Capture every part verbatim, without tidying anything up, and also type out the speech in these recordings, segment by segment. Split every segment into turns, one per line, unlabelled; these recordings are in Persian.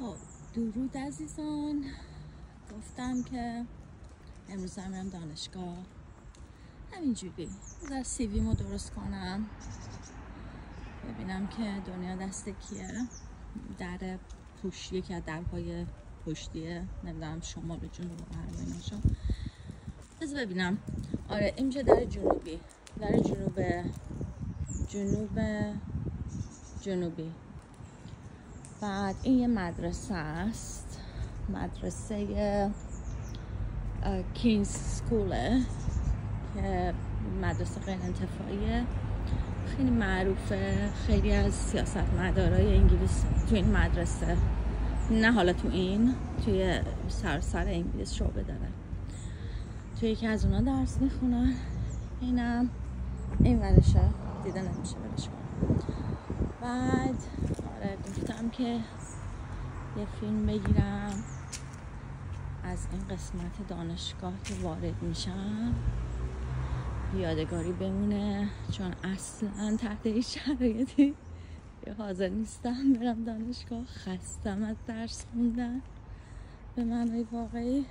خب درود عزیزان، گفتم که امروز هم میرم دانشگاه. همینجوری بذار سیویمو درست کنم، ببینم که دنیا دست کیه. در پشت، یکی از درهای پشتیه، نمیدونم شمال و جنوب و غرب ایناشو. بذار ببینم. آره این میشه در جنوبی، در جنوب جنوب جنوبی. بعد این یه مدرسه است، مدرسه کینز سکوله که مدرسه غیر انتفاعیه، خیلی معروفه. خیلی از سیاستمدارای انگلیس تو این مدرسه، نه حالا تو این، توی سراسر انگلیس شعبه داره. توی یکی از اونا درس میخونن. اینم این ورشه دیده نمیشه برش کنم. بعد آره گفتم که یه فیلم بگیرم از این قسمت دانشگاه که وارد میشم، یادگاری بمونه، چون اصلا تحت هیچ شرایطی حاضر نیستم برم دانشگاه. خستم از درس خوندن به معنای واقعی.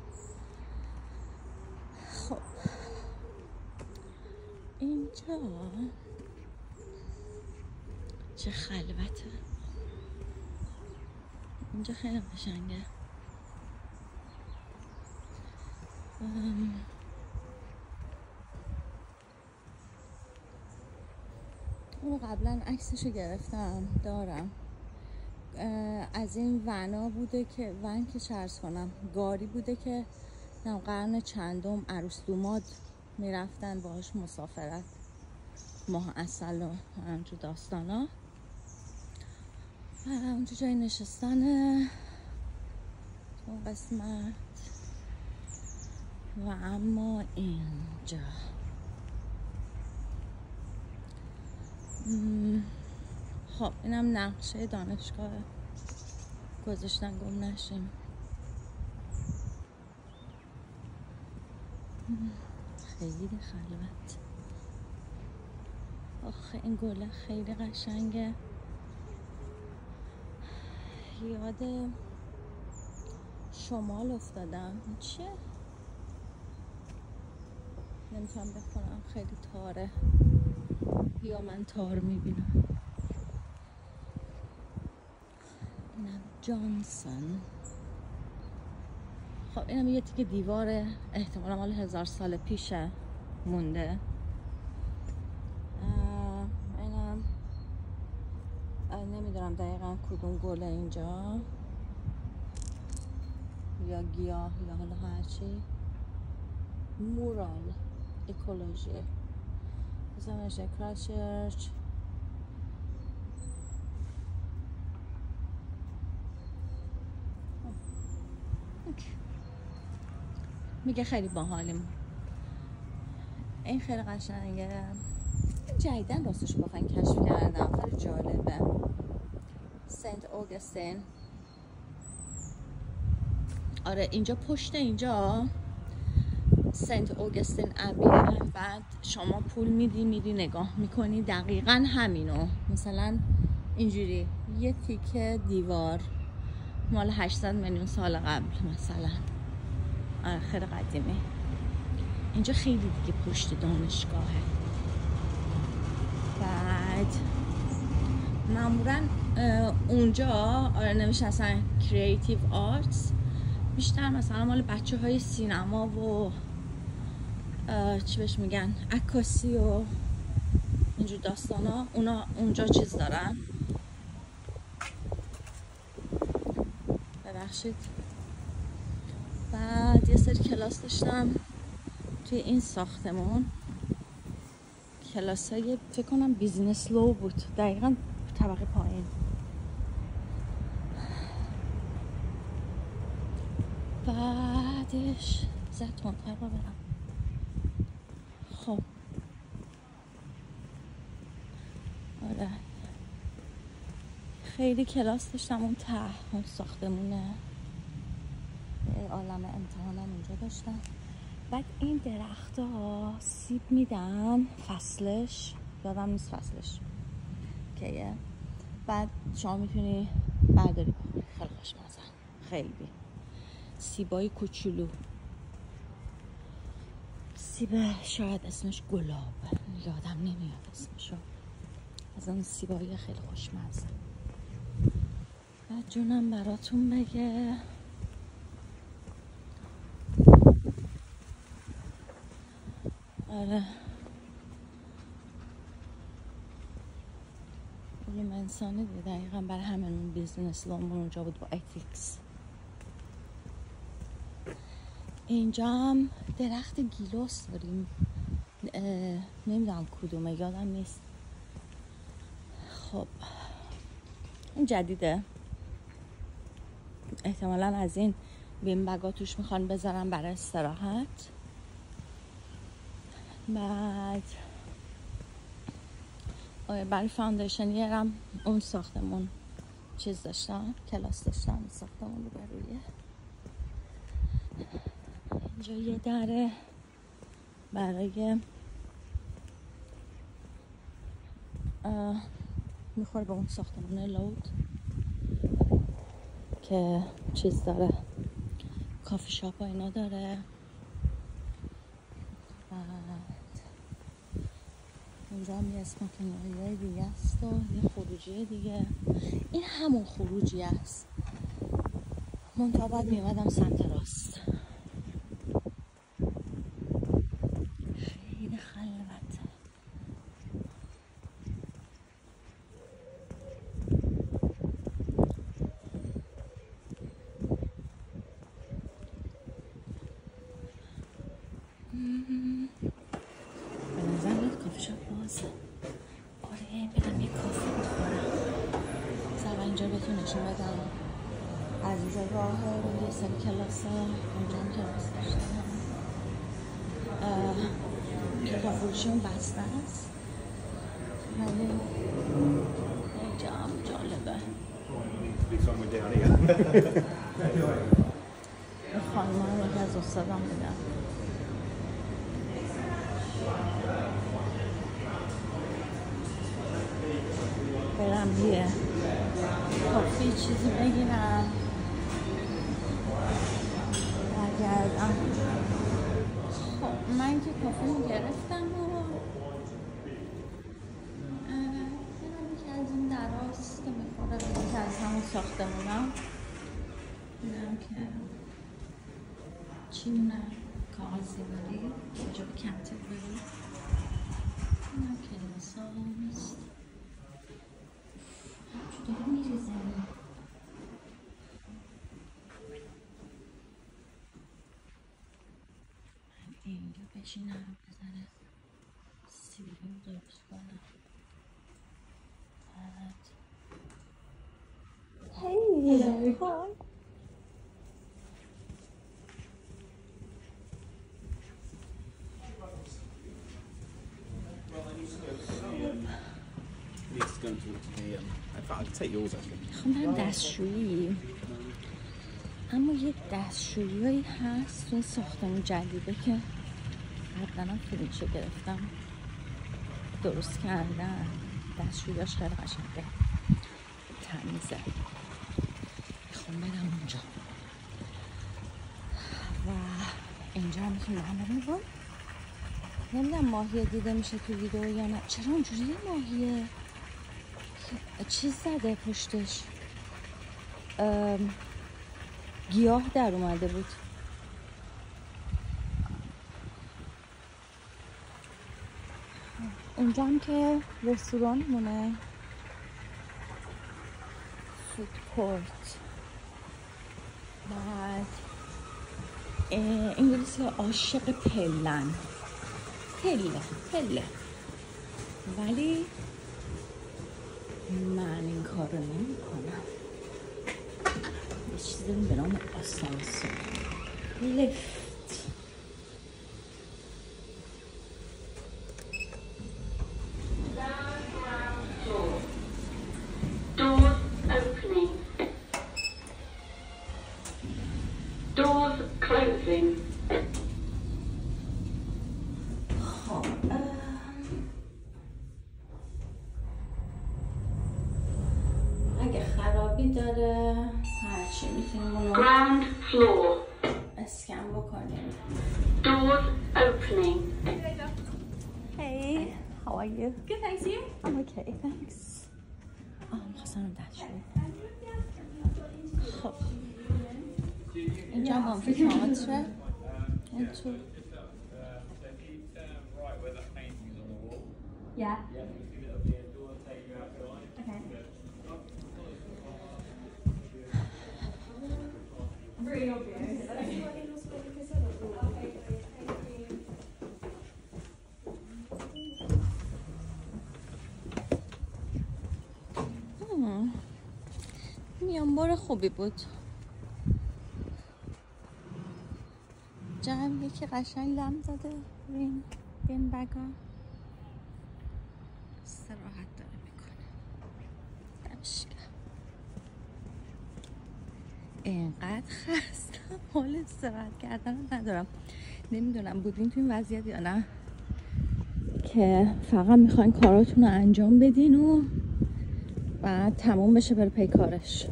خب اینجا چه خلوته، اینجا خیلی قشنگه. اونو قبلا عکسشو گرفتم، دارم. از این ونا بوده که ون که چرس کنم گاری بوده که در قرن چندم عروس دوماد میرفتن باهاش مسافرت، ماه عسل و همچون داستانا. اونجا جای نشستنه تو اون قسمت. و اما اینجا خب اینم نقشه دانشگاه، گذاشتن گم نشیم. خیلی خلوت. آخه این گله خیلی قشنگه، یاد شمال افتادم. چیه؟ نمیتونم بخونم، خیلی تاره، یا من تار میبینم. اینم جانسون. خب اینم یه تیکه دیواره، احتمالا مال هزار سال پیشه مونده. اینم نمیدونم دقیقا کدوم گله اینجا، یا گیاه یا حالا هرچی. مورال اکولوژی بزنشه کرایستچرچ. میگه خیلی باحالیم. این خیلی قشنگه. جدیدن راستش بخواین کشف کردم، خیلی جالبه. سنت اوگستین. آره اینجا پشت اینجا سنت اوگستین ابیه. بعد شما پول میدی میری نگاه میکنی، دقیقا همینو. مثلا اینجوری یه تیکه دیوار مال هشتصد میلیون سال قبل مثلا. آره خیلی قدیمی. اینجا خیلی دیگه پشت دانشگاهه. بعد معمولا اونجا آره نمیشه اصلا کریتیو آرتس، بیشتر مثلا مال بچه های سینما و چی بهش میگن عکاسی و اینجور داستانا، اونا اونجا چیز دارن. ببخشید. بعد یه سری کلاس داشتم توی این ساختمون، کلاس های فکر کنم بیزینس لو بود، دقیقا طبقه پایین. بعدش زد تندتر با برم. خب آره خیلی کلاس داشتم اون ته، اون ساختمونه. عالم امتحانم اونجا داشتم. بعد این درخت ها سیب میدن فصلش، یادم نیست فصلش کیه. بعد شما میتونی برداری بخوری، خیلی خیلی سیبای کوچولو، سیب شاید اسمش گلاب، یادم نمیاد اسمشو، از اون سیبایی خیلی خوشمزه. بعد جونم براتون بگه آره علوم انسانی دیگه، دقیقا برای همین اون بیزنس لامون اونجا بود با اتیکس. اینجا هم درخت گیلاس داریم، نمیدونم کدومه یادم نیست. خب این جدیده، احتمالا از این بین بگا توش میخوان بذارن برای استراحت. بعد برای فاندیشن یرم اون ساختمون چیز داشتم، کلاس داشتم ساختمون رو برویه. اینجا یه دره برای میخوره به اون ساختمون لود که چیز داره، کافی شاپ و اینا داره. بعد اینجا هم یه اسماکینایی دیگه است و یه خروجی دیگه. این همون خروجی است، منتها باید میومدم سمت راست. خیلی خلوته. به نظر میاد کافی شاپ بازه. آره برم یه کافی بخورم. سر اینجا بهتون نشون بدم از اینجا راه رو یه سری کلاس ها، اونجا هم کلاس داشتم. کتاب فروشیون بسته است ولی اینجا هم جالبه. این خانم هم یکی از استادم بودم. برم یه کافی چیزی بگیرم برگردم. خب من که کافی گرفتم و برم یکی از این دراست که میخوره به یکی از همون ساختمونم ببینم که چی مونه، کاغذی بری اینجا به کنتر بری. اینم کلاس هاست چطور میریزه. من اینجا بشینم بزنه سیبی رو درست کنم. بعد هی های خب من دستشویی، اما یه دستشویی هست توی ساختمون جدیده که قبلا فیلمشو گرفتم درست کردن. دستشویی داشت خیلی قشنگه، تمیزه. میخوام برم اونجا و اینجا هم میتونم برم برم. نمیدونم ماهی دیده میشه تو ویدیو یا نه. چرا اونجوری ماهیه چیز زده پشتش، گیاه در اومده بود. اونجا هم که رستوران مونه، فود کورت. بعد انگلیسی عاشق پلن، پله پله، ولی من این کار رو نمی کنم. یه چیزی داریم به نام آسانسور، لفت. داره هرچی چی میتونیم اونو
Ground floor.
اسکن بکنیم.
Doors opening.
Hey, how are you?
Good, thanks, you?
I'm okay, thanks. آه میخواستم دستشویی. خب اینجا هم آمفی‌تئاتره. این تو
Yeah. Okay. Very obvious.
میانبار خوبی بود. جمع یکی قشنگ لم زده روی این بگا استراحت داره میکنه. دمشکم اینقدر خستم حال استراحت کردن ندارم. نمیدونم بودین تو این وضعیت یا نه که فقط میخواین کاراتون رو انجام بدین و بعد تموم بشه بره پی کارش.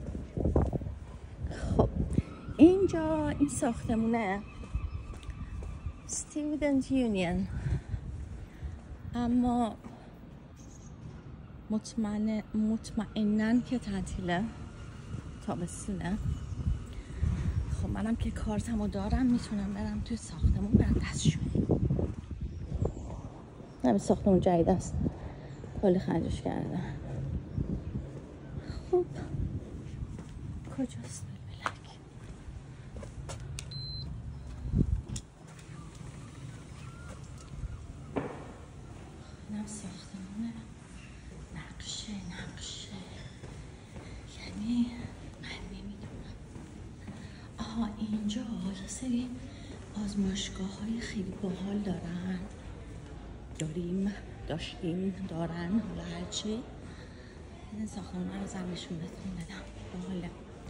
خب اینجا این ساختمونه Student Union، اما مطمئن مطمئنن که تعطیله تابستونه. خب منم که کارتمو دارم میتونم برم توی ساختمون برم دستشویی. همین ساختمون جدید است، کلی خرجش کردن. خب کجاست بلک؟ اینم ساختمونه. نقشه نقشه یعنی من نمیدونم. آها اینجا یه سری آزمایشگاه های خیلی باحال دارن. داریم داشتیم دارن حالا هرچی. این ساختمون رو زمینشون بهتون بدم. باحاله.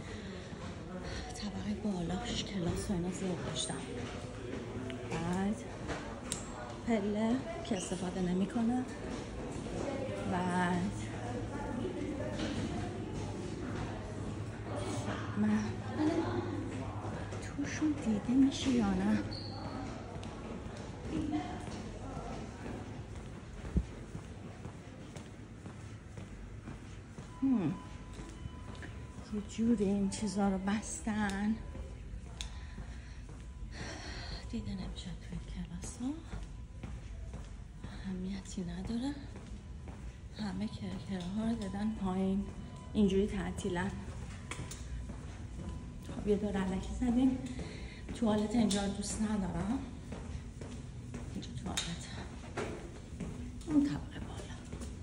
طبقه بالاش کلاس و اینا زیاد داشتم. بعد پله که استفاده نمی کنه. بعد من توشون دیده میشه یا نه؟ هم. یه جوری این چیزا رو بستن دیده نمیشه توی کلاس ها. اهمیتی نداره. همه کرکره ها رو دادن پایین. اینجوری تعطیلن. خب یه دور علکی زدیم. توالت اینجا دوست ندارم. اینجا توالت اون طبقه بالا.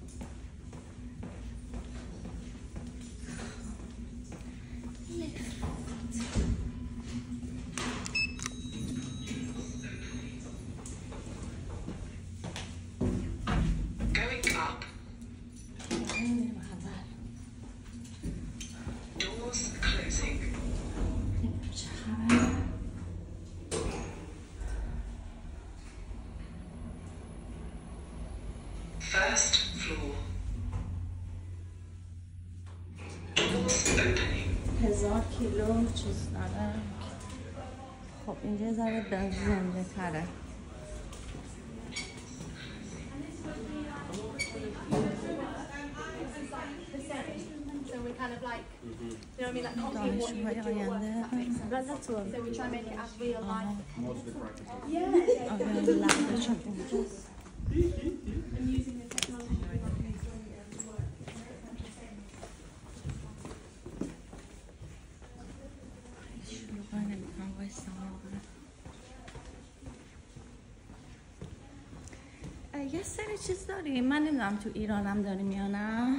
First floor. Doors opening.
هزار کیلو چیز داره. خب اینجا یه ذره زنده تره.
So we kind of like, you know what I mean, like copy what you would do or that makes sense. So we try and make it as real life. Yeah. And using the technology.
یه سری چیز داریم، من نمیدونم تو ایرانم داریم یا نه.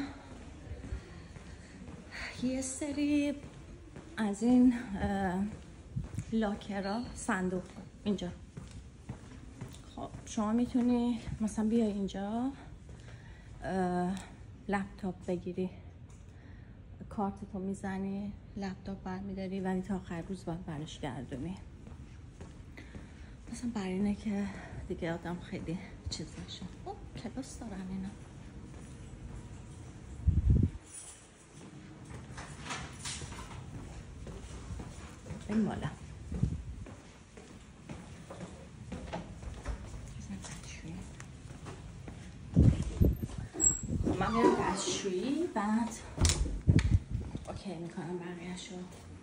یه سری از این لاکرها صندوق اینجا. خب شما میتونی مثلا بیای اینجا لپتاپ بگیری، کارتتو میزنی، لپتاپ برمیداری ولی تا آخر روز باید برش گردونی. مثلا برای اینه که دیگه آدم خیلی چیز نشه. اوه کلاس دارن اینا. این بالا من میرم دستشویی بعد اوکی میکنم بقیه‌شو.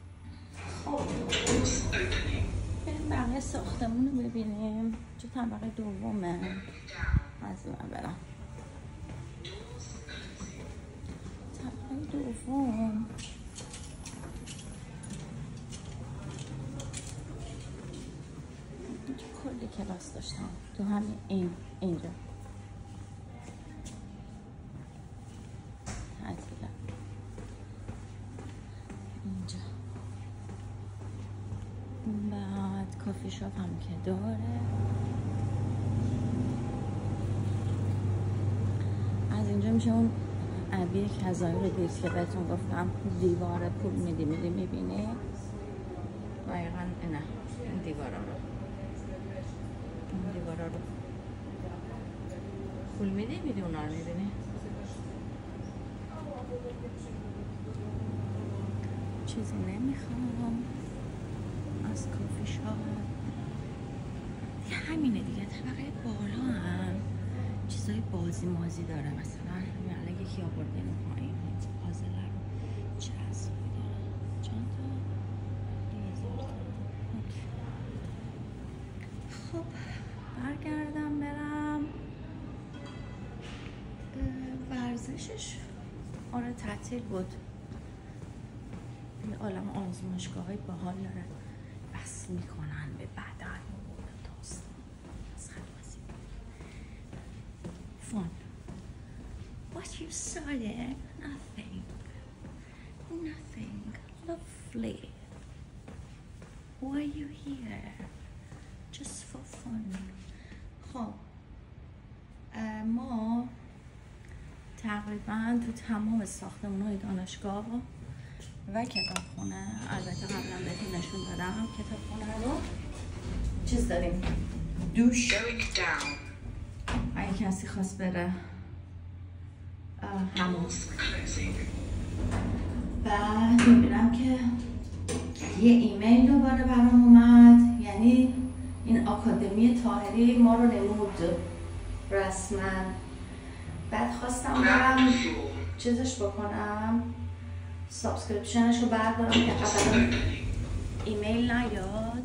بریم بقیه ساختمون رو ببینیم. چه طبقه دومه از من برم طبقه دوم. کلی کلاس داشتم تو همین این اینجا تعطیله اینجا. بعد کافی شاپ هم که داره. از اینجا میشه اون عبیه کذایی رو دید که بهتون گفتم دیوار پول میدی میدی میبینی دقیقا اینه. این دیوارا رو این دیوارا رو پول میدی میدی اونا رو میبینی. چیزی نمیخوام از کافی شاپ دیگه. همینه دیگه. طبقه بالا هم چیزای بازی مازی داره. مثلا همین الان یکی آورده اینو پایین پازل رو چسبی داره. چند تا؟ هزار تا. خب برگردم برم ورزشش. آره تعطیل بود. یه عالم آزمایشگاه های باحال داره. بس میکنن به بدن تاست fun. What you studying? Nothing. Nothing. Lovely. Why are you here? Just for fun. خب ما تقریبا تو تمام ساختمان‌های دانشگاه و کتابخونه، البته قبلا بهتون نشون دادم کتابخونه رو چیز داریم دوش. اگه کسی خواست بره همون. بعد میبینم که یه ایمیل دوباره برام اومد. یعنی این آکادمی طاهری ما رو نمود رسما. بعد خواستم برم چیزش بکنم سابسکریپشنش رو بردارم که قبلا ایمیل نیاد.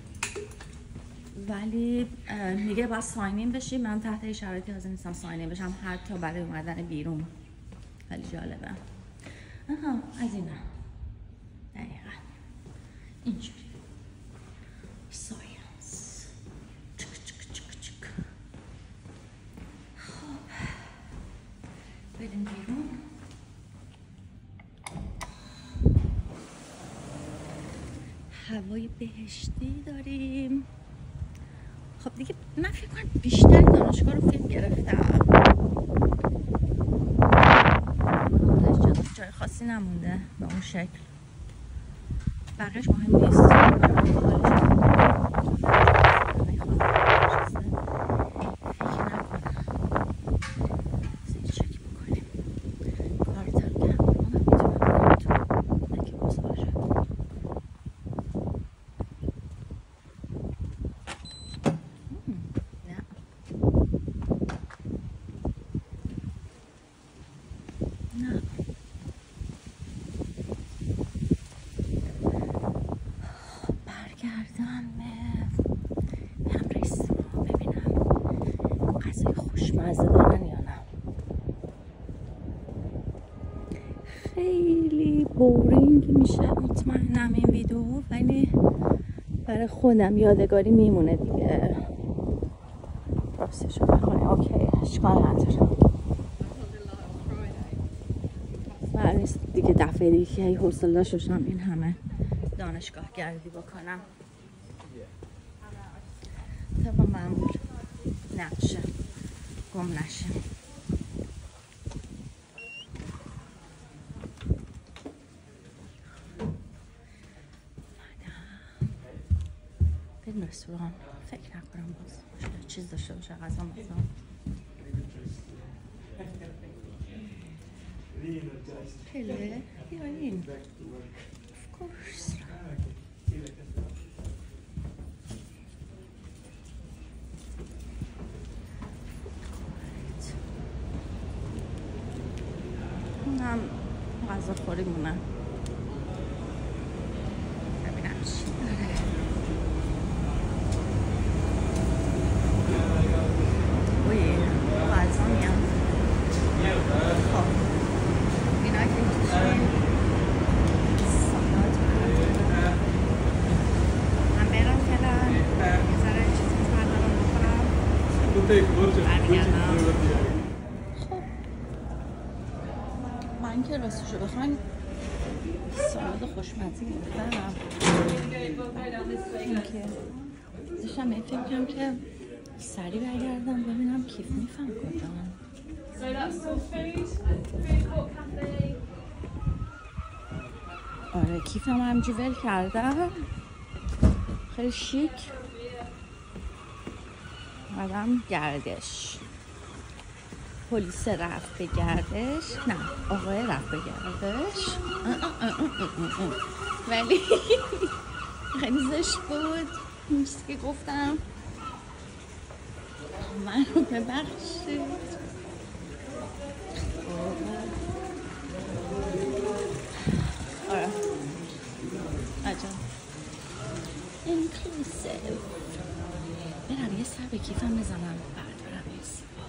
ولی میگه باید ساینین بشی. من تحت شرایطی حاضر نیستم ساینین بشم حتی برای اومدن بیرون. خیلی جالبه. آها از اینا دقیقا اینجوری ساینس. چک چک چک چک. خب بریم بیرون. هوای بهشتی داریم. خب دیگه من فکر کنم بیشتر دانشگاه رو فیلم گرفتم. جای خاصی نمونده به اون شکل. بقیش مهم نیست. خیلی بورینگ میشه مطمئنم این ویدیو، ولی برای خودم یادگاری میمونه دیگه. راستشو بخونه اوکی اشکال نداره. برای نیست دیگه دفعه دیگه که حوصله داشتم این همه دانشگاه گردی بکنم. طبعا معمول نشه گم نشه. بریم رستوران. فکر نکنم باز چیز داشته باشه غذا مثلا. پله بیاین. Of course. غذاخوری مونم. ببینم چی داره. اوی غذا میام. خب اینا که میشه سالات براتون. من برم فعلا یه ذره چیزی بردارم بخورم برمیگردم. خب من که راستشو بخواین سالاد خوشمزه گرفتم. اینکه داشتم به فکر کنم که سریع برگردم ببینم کیف میفهم کجان. آره کیفم همجی ول کردم خیلی شیک. آدم گردش پلیس رفت به گردش، نه آقای رفت به گردش ولی خیلی زشت بود این چیزی که گفتم. من رو ببخشید. آره عجب اینکلوسیو. برم یه سر به کیفم بزنم بردارم یه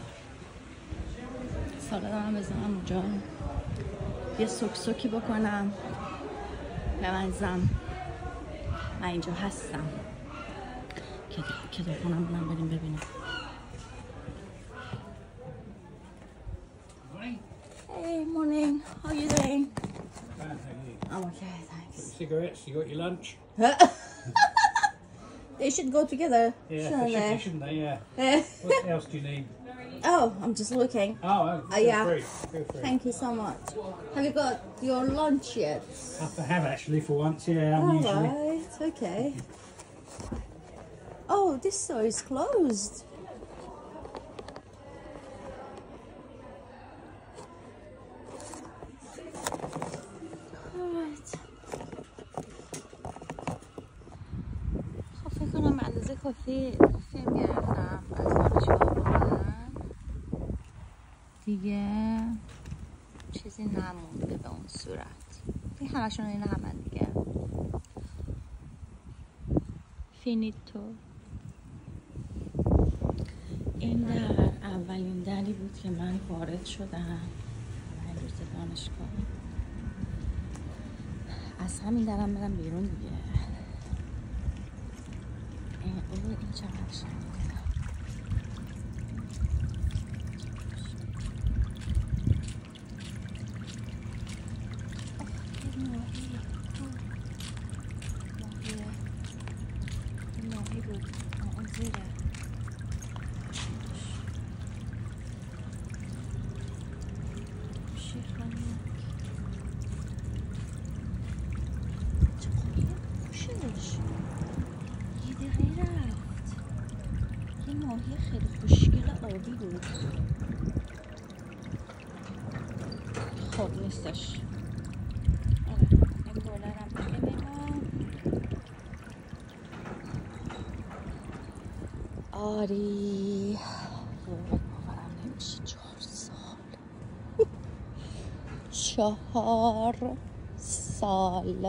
سالادم هم بزنم اونجا، یه سکسوکی بکنم بمزم. من اینجا هستم که که دخونم بونم بریم ببینم. Hey, morning. How are you doing?
Fine, thank you.
I'm okay, thanks.
Cigarettes, you got your lunch?
They should go together,
Yeah,
shouldn't
they should,
they?
be, shouldn't they? Yeah. What else do you need?
Oh, I'm just looking.
Oh, oh feel
Uh, yeah.
free. Feel free.
Thank you so much. Have you got your lunch yet?
I have actually for once, yeah, unusually.
Alright, okay. Oh, this store is closed. Alright. خب فکر کنم به اندازه کافی کافی هم گرفتم از دانشگاه بکنم دیگه چیزی نمونده به اون صورت. این همشون این همه دیگه. فینیتو. این در اولین دری بود که من وارد شدم اولین روز دانشگاه. از همین درم برم بیرون دیگه. این او این چقدر شنیده. ماهی خیلی خوشگل آبی بود. خب نیستش. آره این گلرم ببینم. آری باورم نمیشه چهار سال چهار سال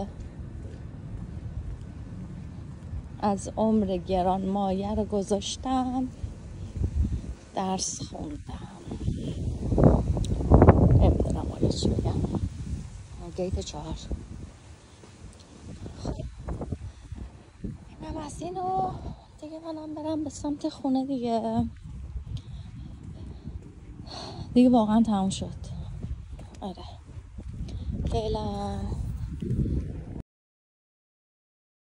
از عمر گران مایه رو گذاشتم درس خوندم. نمیدونم حالا چی بگم. گیت چهار. خب اینم از اینو دیگه منم برم به سمت خونه دیگه. دیگه واقعا تموم شد. آره فعلا.